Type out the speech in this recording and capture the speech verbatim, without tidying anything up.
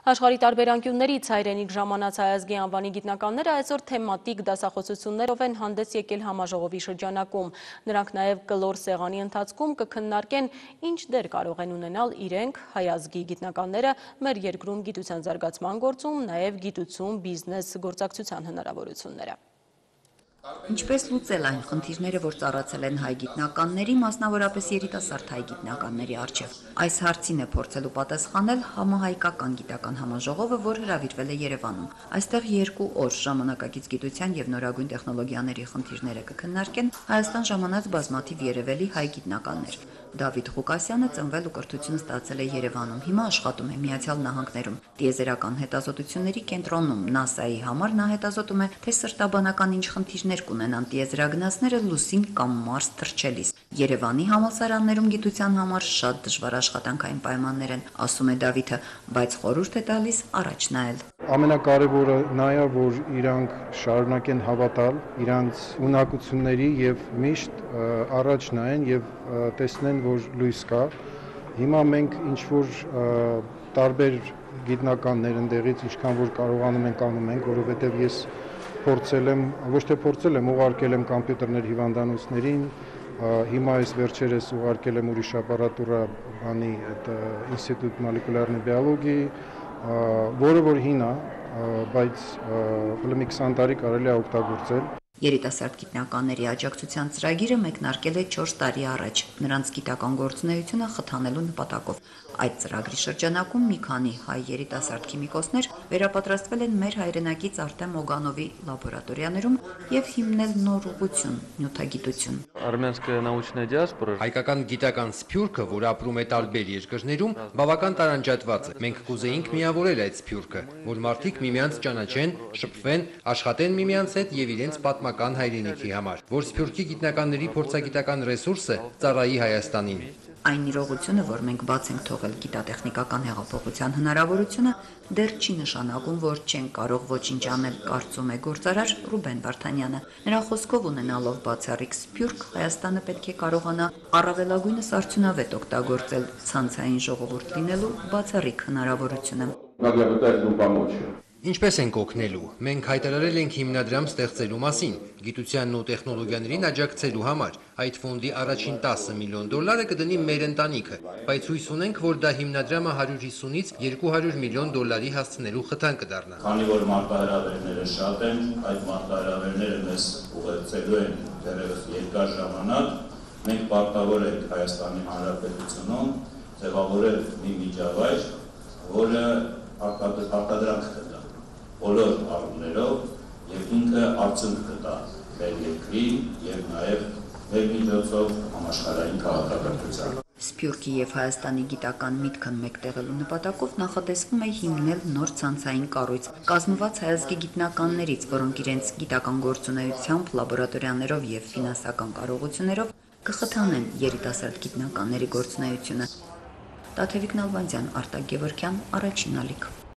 Աշխարհի տարբեր անկյուններից հայրենիք ժամանած հայազգի անվանի գիտնականները այսօր թեմատիկ դասախոսություններով են հանդես եկել համաժողովի շրջանակում։ Նրանք նաև կլոր սեղանի ընթացքում կքննարկեն ինչ դեր կարող են ունենալ իրենք հայազգի գիտնականները մեր երկրում գիտության զարգացման գործում, նաև գիտություն, բիզնես գործակցության հնարավորությունները։ Ինչպես լուծել այն խնդիրները, որ ծառացել են հայ գիտնականների, մասնավորապես երիտասարդ հայ գիտնականների առջև։ Այս հարցին է փորձելու պատասխանել համահայկական գիտական համաժողովը, որ հրավիրվել է Երևանում։ Այստեղ երկու օր ժամանակակից գիտության եւ նորագույն տեխնոլոգիաների խնդիրները կքննարկեն Հայաստան ժամանած բազմաթիվ երևելի հայ գիտնականներ։ Դավիթ Ղուկասյանը ծնվել ու կրթություն ստացել է Երևանում, հիմա աշխատում է Միացյալ Նահանգներում տիեզերական հետազոտությունների կենտրոնում նասայի համար։ Նա հետազոտում է, թե սրտաբանական ինչ խնդիրներ կունենան տիեզերագնացները լուսին կամ Մարս թռչելիս։ Երևանի համալսարաններում գիտության համար շատ դժվար աշխատանքային պայմաններ են, ասում է Դավիթը, բայց խորհուրդ է տալիս առաջ նայել։ Ամենակարևորը նա է, որ իրանք շարունակեն հավատալ իրանց ունակությունների եւ միշտ առաջ նայեն եւ տեսնեն, որ լույս կա։ Հիմա մենք ինչ որ տարբեր գիտնականներ ընդեղից ինչքան որ կարողանում ենք անում ենք, որովհետեւ ես փորձել եմ, ոչ թե փորձել եմ, ուղարկել եմ կոմպյուտերներ հիվանդանոցներին, հիմա այս վերջերս ուղարկել եմ ուրիշ ապարատուրա բանի այդ ինստիտուտ մոլեկուլարնի բիոլոգիի, որը որ հին է, բայց մի քսան տարի կարելի է օգտագործել։ Երիտասարդ գիտնականների աջակցության ծրագիրը մեկնարկել է չորս տարի առաջ, նրանց գիտական գործունեությունը խթանելու նպատակով։ Այդ ծրագրի շրջանակում մի քանի հայ երիտասարդ քիմիկոսներ վերապատրաստվել են մեր հայրենակից Արտեմ Օգանովի լաբորատորիաներում եւ հիմնել նոր ուղղություն՝ նյութագիտություն։ Հայկական գիտական սփյուռքը, որ ապրում է տարբեր երկրներում, բավական տարանջատված է։ Մենք կուզեինք միավորել այդ սփյուռքը, որ մարդիկ միմյանց ճանաչեն, շփվեն, աշխատեն միմյանց հետ եւ իրենց պատմական հայրենիքի համար, որ սփյուռքի գիտնականների փորձագիտական ռեսուրսը ծառայի Հայաստանին։ Այն իրողությունը, որ մենք բաց ենք թողել գիտատեխնիկական հեղափոխության հնարավորությունը, դեռ չի նշանակում, որ չեն կարող ոչինչ անել, կարծում է գործարար Ruben Vardanյանը։ Նրա խոսքով ունենալով բացառիկ սփյուռք, Հայաստանը պետք է կարողանա առավելագույնս արդյունավետ օգտագործել ցանցային ժողովուրդ լինելու բացառիկ հնարավորությունը։ Ինչպես ենք օգնելու։ Մենք հայտարարել ենք հիմնադրամ ստեղծելու մասին, գիտությանն ու տեխնոլոգիաներին աջակցելու համար։ Այդ ֆոնդի առաջին տասը միլիոն դոլարը կդնի մեր ընտանիքը, բայց հույս ունենք, որ դա հիմնադրամը հարյուր հիսունից երկու հարյուր միլիոն դոլարի հասցնելու խթան կդառնա։ Քանի որ մարտահրավերները շատ են, այդ մարտահրավերները մեզ ուղեկցելու են դեռևս երկար ժամանակ, մենք պարտավոր ենք Հայաստանի Հանրապետությունում ձևավորել մի միջավայր, որը արտադրանք կտա բոլոր առումներով եւ ինքը արդյունք կտա մեր երկրի եւ նաեւ մեր միջոցով համաշխարհային քաղաքակրթության։ Սփյուռքի եւ Հայաստանի գիտական միտքն մեկտեղելու նպատակով նախատեսվում է հիմնել նոր ցանցային կառույց, կազմված հայազգի գիտնականներից, որոնք իրենց գիտական գործունեությամբ, լաբորատորիաներով եւ ֆինանսական կարողություններով կխթանեն երիտասարդ գիտնականների գործունեությունը։ Տաթևիկ Նալբանդյան, Արտակ Գևորգյան, Առաջին ալիք։